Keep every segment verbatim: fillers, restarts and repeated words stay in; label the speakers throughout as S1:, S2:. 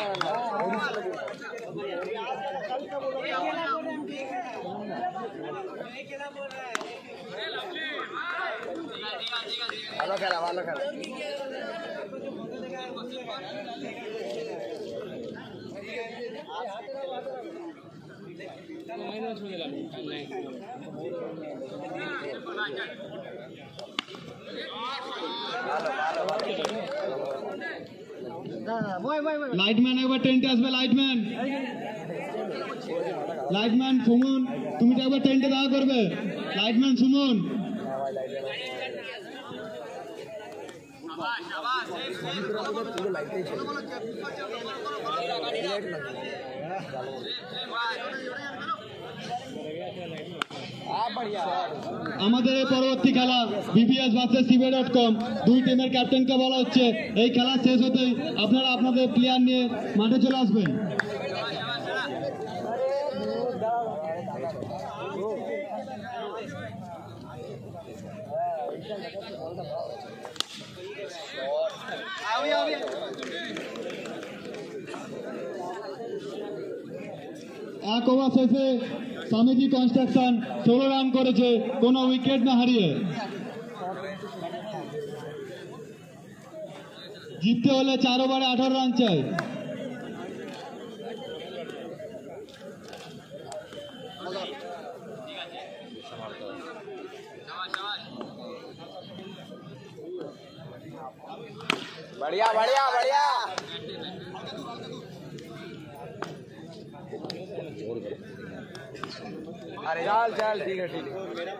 S1: ভালো খেলা ভালো খেলা
S2: লাইটম্যান একবার টেন্টে আসবে লাইটম্যান লাইটম্যান সুমন তুমি তো একবার টেন্টে দেখা করবে লাইটম্যান সুমন আমাদের এই পরবর্তী খেলা বিপিএস ভার্সেস সিবে ডট কম দুই টিমের ক্যাপ্টেনকে বলা হচ্ছে এই খেলা শেষ হতেই আপনারা আপনাদের প্লেয়ার নিয়ে মাঠে চলে আসবেন এক ওভার শেষে স্বামীজি কনস্ট্রাকশন ষোলো রান করেছে কোনো উইকেট না হারিয়ে জিততে হলে চার ওভারে আঠারো রান চাই
S1: बढ़िया बढ़िया बढ़िया अरे चल चल ठीक है ठीक है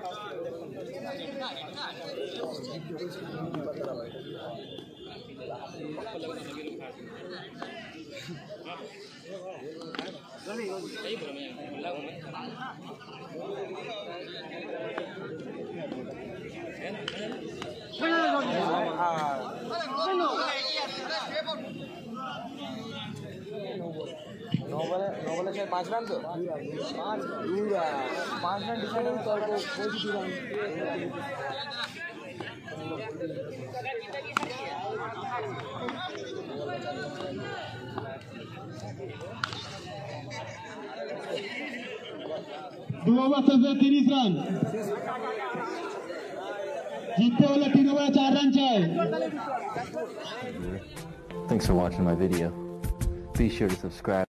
S1: नौ बॉले नौ बॉले से पाँच रन तो पाँच पाँच रन डिसाइड हो तो कोई भी रन
S2: दो ओवर से तीस रन जीतते वाले तीन ओवर चार रन चाहिए
S3: Thanks for watching my video. Be sure to subscribe.